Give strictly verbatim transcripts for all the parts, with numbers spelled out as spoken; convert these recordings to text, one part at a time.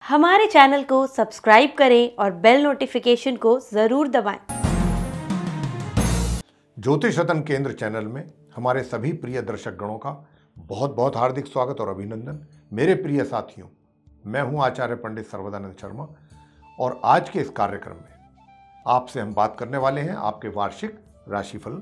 हमारे चैनल को सब्सक्राइब करें और बेल नोटिफिकेशन को जरूर दबाएं। ज्योतिष रत्न केंद्र चैनल में हमारे सभी प्रिय दर्शक गणों का बहुत बहुत हार्दिक स्वागत और अभिनंदन। मेरे प्रिय साथियों, मैं हूं आचार्य पंडित सर्वदानंद शर्मा और आज के इस कार्यक्रम में आपसे हम बात करने वाले हैं आपके वार्षिक राशिफल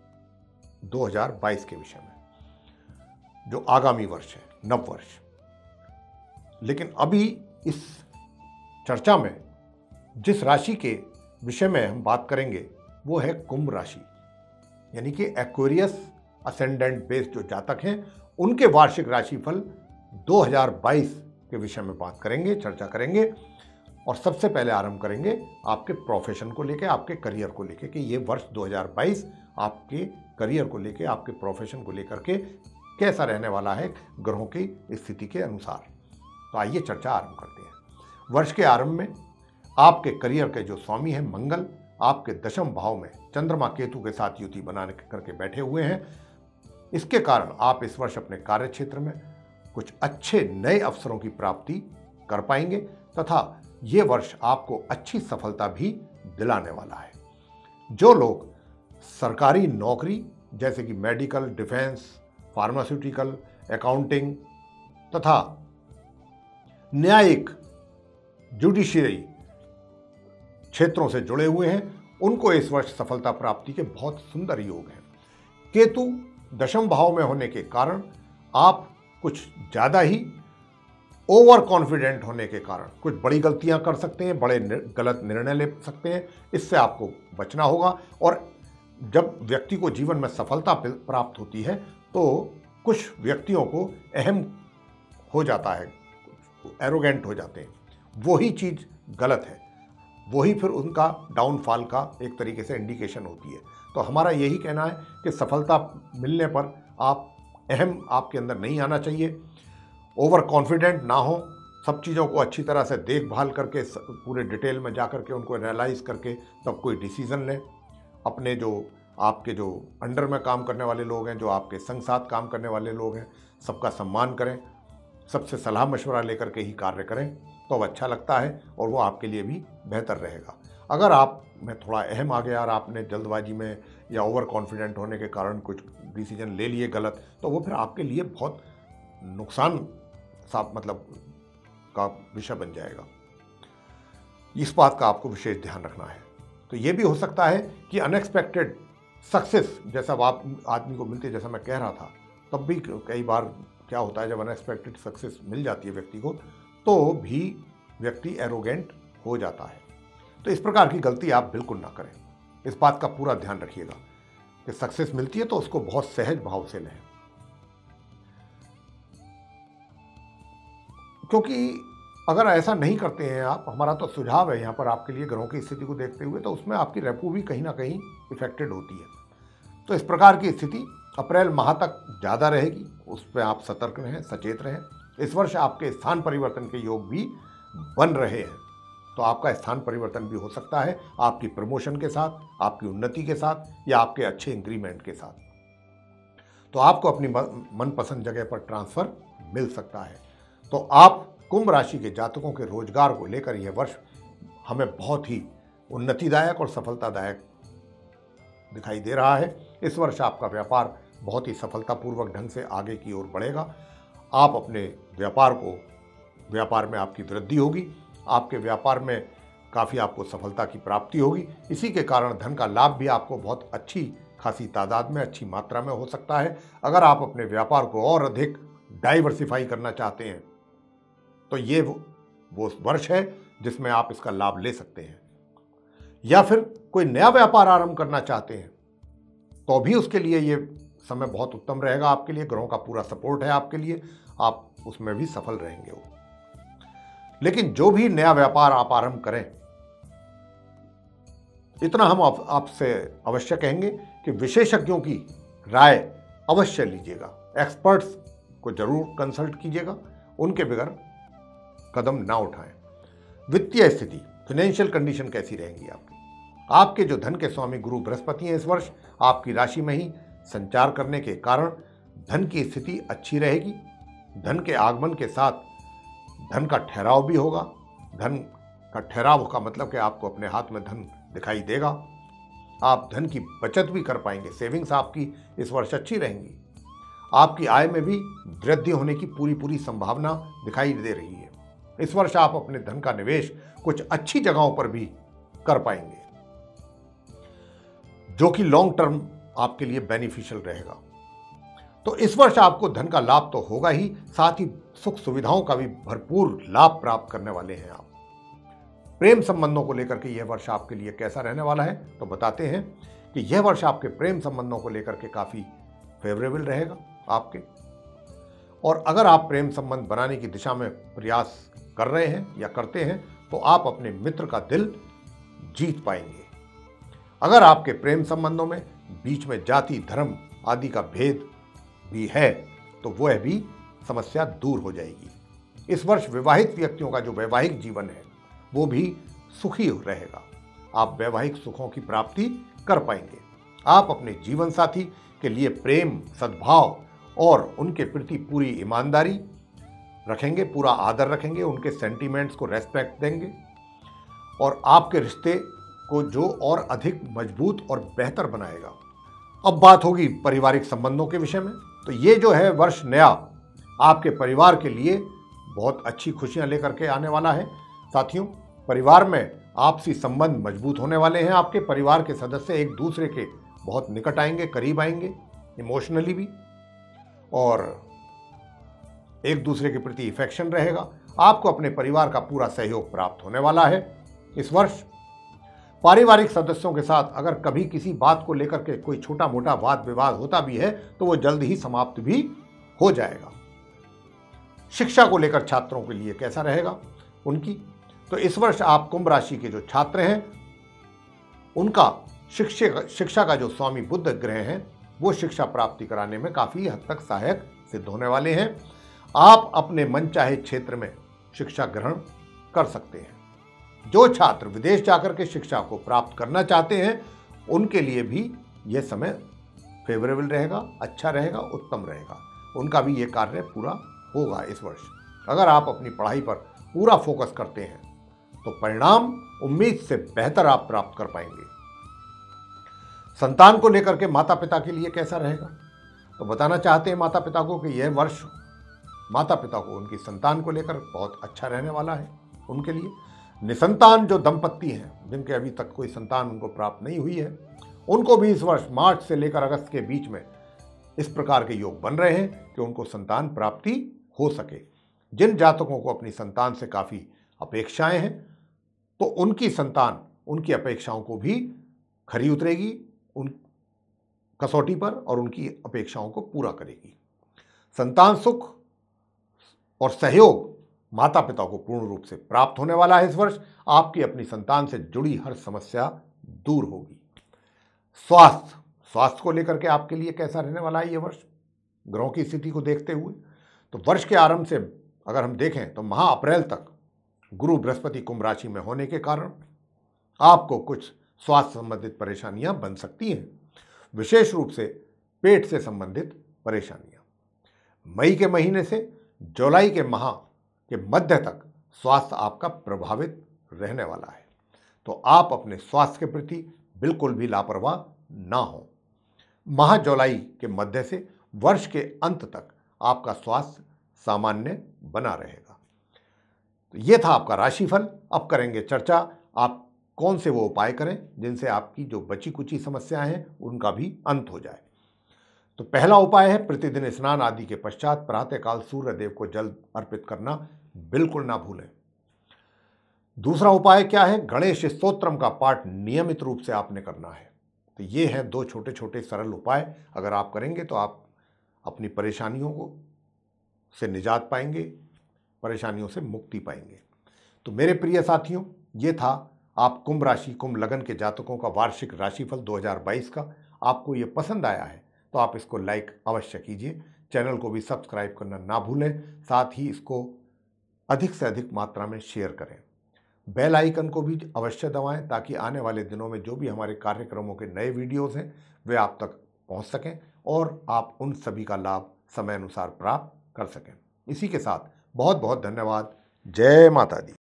दो हज़ार बाईस के विषय में, जो आगामी वर्ष है, नव वर्ष। लेकिन अभी इस चर्चा में जिस राशि के विषय में हम बात करेंगे वो है कुंभ राशि, यानी कि एक्वेरियस असेंडेंट बेस्ड जो जातक हैं उनके वार्षिक राशिफल दो हज़ार बाईस के विषय में बात करेंगे, चर्चा करेंगे। और सबसे पहले आरंभ करेंगे आपके प्रोफेशन को लेकर, आपके करियर को लेकर कि ये वर्ष दो हज़ार बाईस आपके करियर को लेकर, आपके प्रोफेशन को लेकर के कैसा रहने वाला है ग्रहों की स्थिति के अनुसार। तो आइए चर्चा आरंभ करते हैं। वर्ष के आरंभ में आपके करियर के जो स्वामी हैं मंगल आपके दशम भाव में चंद्रमा केतु के साथ युति बनाने करके बैठे हुए हैं। इसके कारण आप इस वर्ष अपने कार्य क्षेत्र में कुछ अच्छे नए अवसरों की प्राप्ति कर पाएंगे तथा ये वर्ष आपको अच्छी सफलता भी दिलाने वाला है। जो लोग सरकारी नौकरी जैसे कि मेडिकल, डिफेंस, फार्मास्यूटिकल, अकाउंटिंग तथा न्यायिक, जुडिशियरी क्षेत्रों से जुड़े हुए हैं, उनको इस वर्ष सफलता प्राप्ति के बहुत सुंदर योग हैं। केतु दशम भाव में होने के कारण आप कुछ ज़्यादा ही ओवर कॉन्फिडेंट होने के कारण कुछ बड़ी गलतियां कर सकते हैं, बड़े गलत निर्णय ले सकते हैं। इससे आपको बचना होगा। और जब व्यक्ति को जीवन में सफलता प्राप्त होती है तो कुछ व्यक्तियों को अहम हो जाता है, एरोगेंट हो जाते हैं। वही चीज़ गलत है, वही फिर उनका डाउनफॉल का एक तरीके से इंडिकेशन होती है। तो हमारा यही कहना है कि सफलता मिलने पर आप अहम आपके अंदर नहीं आना चाहिए, ओवर कॉन्फिडेंट ना हो, सब चीज़ों को अच्छी तरह से देखभाल करके पूरे डिटेल में जा करके उनको एनालाइज करके तब कोई डिसीज़न लें। अपने जो आपके जो अंडर में काम करने वाले लोग हैं, जो आपके संग साथ काम करने वाले लोग हैं, सबका सम्मान करें, सबसे सलाह मशवरा लेकर के ही कार्य करें तो अब अच्छा लगता है और वो आपके लिए भी बेहतर रहेगा। अगर आप में थोड़ा अहम आ गया और आपने जल्दबाजी में या ओवर कॉन्फिडेंट होने के कारण कुछ डिसीजन ले लिए गलत, तो वो फिर आपके लिए बहुत नुकसान सा मतलब का विषय बन जाएगा। इस बात का आपको विशेष ध्यान रखना है। तो ये भी हो सकता है कि अनएक्सपेक्टेड सक्सेस जैसा आप आदमी को मिलती है, जैसा मैं कह रहा था, तब भी कई बार क्या होता है जब अनएक्सपेक्टेड सक्सेस मिल जाती है व्यक्ति को तो भी व्यक्ति एरोगेंट हो जाता है। तो इस प्रकार की गलती आप बिल्कुल ना करें। इस बात का पूरा ध्यान रखिएगा कि सक्सेस मिलती है तो उसको बहुत सहज भाव से लें, क्योंकि अगर ऐसा नहीं करते हैं आप, हमारा तो सुझाव है यहाँ पर आपके लिए ग्रहों की स्थिति को देखते हुए, तो उसमें आपकी रेपो भी कहीं ना कहीं इफेक्टेड होती है। तो इस प्रकार की स्थिति अप्रैल माह तक ज़्यादा रहेगी, उस पर आप सतर्क रहें, सचेत रहें। इस वर्ष आपके स्थान परिवर्तन के योग भी बन रहे हैं, तो आपका स्थान परिवर्तन भी हो सकता है आपकी प्रमोशन के साथ, आपकी उन्नति के साथ या आपके अच्छे इंक्रीमेंट के साथ। तो आपको अपनी मनपसंद जगह पर ट्रांसफ़र मिल सकता है। तो आप कुंभ राशि के जातकों के रोजगार को लेकर यह वर्ष हमें बहुत ही उन्नतिदायक और सफलतादायक दिखाई दे रहा है। इस वर्ष आपका व्यापार बहुत ही सफलतापूर्वक ढंग से आगे की ओर बढ़ेगा। आप अपने व्यापार को व्यापार में आपकी वृद्धि होगी, आपके व्यापार में काफ़ी आपको सफलता की प्राप्ति होगी। इसी के कारण धन का लाभ भी आपको बहुत अच्छी खासी तादाद में, अच्छी मात्रा में हो सकता है। अगर आप अपने व्यापार को और अधिक डाइवर्सिफाई करना चाहते हैं तो ये वो, वो वर्ष है जिसमें आप इसका लाभ ले सकते हैं। या फिर कोई नया व्यापार आरंभ करना चाहते हैं तो भी उसके लिए ये समय बहुत उत्तम रहेगा आपके लिए। ग्रहों का पूरा सपोर्ट है आपके लिए, आप उसमें भी सफल रहेंगे वो। लेकिन जो भी नया व्यापार आप आरंभ करें, इतना हम आपसे अवश्य कहेंगे कि विशेषज्ञों की राय अवश्य लीजिएगा, एक्सपर्ट्स को जरूर कंसल्ट कीजिएगा, उनके बगैर कदम ना उठाएं। वित्तीय स्थिति, फाइनेंशियल कंडीशन कैसी रहेंगी आपकी? आपके जो धन के स्वामी गुरु बृहस्पति हैं इस वर्ष आपकी राशि में ही संचार करने के कारण धन की स्थिति अच्छी रहेगी। धन के आगमन के साथ धन का ठहराव भी होगा। धन का ठहराव का मतलब कि आपको अपने हाथ में धन दिखाई देगा। आप धन की बचत भी कर पाएंगे। सेविंग्स आपकी इस वर्ष अच्छी रहेंगी। आपकी आय में भी वृद्धि होने की पूरी पूरी संभावना दिखाई दे रही है। इस वर्ष आप अपने धन का निवेश कुछ अच्छी जगहों पर भी कर पाएंगे, जो कि लॉन्ग टर्म आपके लिए बेनिफिशियल रहेगा। तो इस वर्ष आपको धन का लाभ तो होगा ही, साथ ही सुख सुविधाओं का भी भरपूर लाभ प्राप्त करने वाले हैं आप। प्रेम संबंधों को लेकर के यह वर्ष आपके लिए कैसा रहने वाला है, तो बताते हैं कि यह वर्ष आपके प्रेम संबंधों को लेकर के काफी फेवरेबल रहेगा आपके। और अगर आप प्रेम संबंध बनाने की दिशा में प्रयास कर रहे हैं या करते हैं, तो आप अपने मित्र का दिल जीत पाएंगे। अगर आपके प्रेम संबंधों में बीच में जाति धर्म आदि का भेद भी है, तो वह भी समस्या दूर हो जाएगी। इस वर्ष विवाहित व्यक्तियों का जो वैवाहिक जीवन है वो भी सुखी रहेगा। आप वैवाहिक सुखों की प्राप्ति कर पाएंगे। आप अपने जीवन साथी के लिए प्रेम, सद्भाव और उनके प्रति पूरी ईमानदारी रखेंगे, पूरा आदर रखेंगे, उनके सेंटीमेंट्स को रेस्पेक्ट देंगे और आपके रिश्ते को जो और अधिक मजबूत और बेहतर बनाएगा। अब बात होगी पारिवारिक संबंधों के विषय में। तो ये जो है वर्ष नया आपके परिवार के लिए बहुत अच्छी खुशियां लेकर के आने वाला है। साथियों, परिवार में आपसी संबंध मजबूत होने वाले हैं। आपके परिवार के सदस्य एक दूसरे के बहुत निकट आएंगे, करीब आएंगे, इमोशनली भी, और एक दूसरे के प्रति इफेक्शन रहेगा। आपको अपने परिवार का पूरा सहयोग प्राप्त होने वाला है। इस वर्ष पारिवारिक सदस्यों के साथ अगर कभी किसी बात को लेकर के कोई छोटा मोटा वाद विवाद होता भी है तो वो जल्द ही समाप्त भी हो जाएगा। शिक्षा को लेकर छात्रों के लिए कैसा रहेगा उनकी, तो इस वर्ष आप कुंभ राशि के जो छात्र हैं उनका शिक्षा शिक्षा का जो स्वामी बुध ग्रह हैं वो शिक्षा प्राप्ति कराने में काफी हद तक सहायक सिद्ध होने वाले हैं। आप अपने मनचाहे क्षेत्र में शिक्षा ग्रहण कर सकते हैं। जो छात्र विदेश जाकर के शिक्षा को प्राप्त करना चाहते हैं उनके लिए भी यह समय फेवरेबल रहेगा, अच्छा रहेगा, उत्तम रहेगा। उनका भी ये कार्य पूरा होगा इस वर्ष। अगर आप अपनी पढ़ाई पर पूरा फोकस करते हैं तो परिणाम उम्मीद से बेहतर आप प्राप्त कर पाएंगे। संतान को लेकर के माता पिता के लिए कैसा रहेगा, तो बताना चाहते हैं माता पिता को कि यह वर्ष माता पिता को उनकी संतान को लेकर बहुत अच्छा रहने वाला है। उनके लिए निसंतान जो दंपत्ति हैं जिनके अभी तक कोई संतान उनको प्राप्त नहीं हुई है, उनको भी इस वर्ष मार्च से लेकर अगस्त के बीच में इस प्रकार के योग बन रहे हैं कि उनको संतान प्राप्ति हो सके। जिन जातकों को अपनी संतान से काफ़ी अपेक्षाएं हैं तो उनकी संतान उनकी अपेक्षाओं को भी खरी उतरेगी उन कसौटी पर और उनकी अपेक्षाओं को पूरा करेगी। संतान सुख और सहयोग माता पिता को पूर्ण रूप से प्राप्त होने वाला है। इस वर्ष आपकी अपनी संतान से जुड़ी हर समस्या दूर होगी। स्वास्थ्य स्वास्थ्य को लेकर के आपके लिए कैसा रहने वाला है ये वर्ष, ग्रहों की स्थिति को देखते हुए, तो वर्ष के आरंभ से अगर हम देखें तो माह अप्रैल तक गुरु बृहस्पति कुंभ राशि में होने के कारण आपको कुछ स्वास्थ्य संबंधित परेशानियां बन सकती हैं, विशेष रूप से पेट से संबंधित परेशानियां। मई के महीने से जुलाई के माह के मध्य तक स्वास्थ्य आपका प्रभावित रहने वाला है, तो आप अपने स्वास्थ्य के प्रति बिल्कुल भी लापरवाह ना हो। माह जुलाई के मध्य से वर्ष के अंत तक आपका स्वास्थ्य सामान्य बना रहेगा। तो ये था आपका राशिफल। अब करेंगे चर्चा आप कौन से वो उपाय करें जिनसे आपकी जो बची कुची समस्याएं हैं उनका भी अंत हो जाए। तो पहला उपाय है प्रतिदिन स्नान आदि के पश्चात प्रातःकाल सूर्य देव को जल अर्पित करना बिल्कुल ना भूलें। दूसरा उपाय क्या है, गणेश स्तोत्रम का पाठ नियमित रूप से आपने करना है। तो ये हैं दो छोटे छोटे सरल उपाय, अगर आप करेंगे तो आप अपनी परेशानियों को से निजात पाएंगे, परेशानियों से मुक्ति पाएंगे। तो मेरे प्रिय साथियों, ये था आप कुंभ राशि कुंभ लगन के जातकों का वार्षिक राशिफल दो हज़ार बाईस का। आपको ये पसंद आया है तो आप इसको लाइक अवश्य कीजिए, चैनल को भी सब्सक्राइब करना ना भूलें, साथ ही इसको अधिक से अधिक मात्रा में शेयर करें। बेल आइकन को भी अवश्य दबाएं ताकि आने वाले दिनों में जो भी हमारे कार्यक्रमों के नए वीडियोस हैं वे आप तक पहुंच सकें और आप उन सभी का लाभ समय अनुसार प्राप्त कर सकें। इसी के साथ बहुत बहुत धन्यवाद। जय माता दी।